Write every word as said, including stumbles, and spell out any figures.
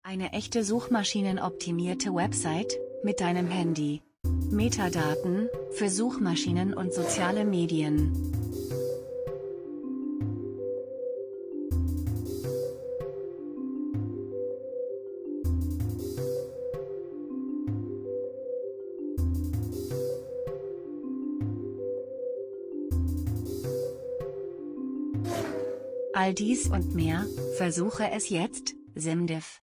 Eine echte suchmaschinenoptimierte Website mit deinem Handy. Metadaten für Suchmaschinen und soziale Medien. All dies und mehr, versuche es jetzt, SimDiff.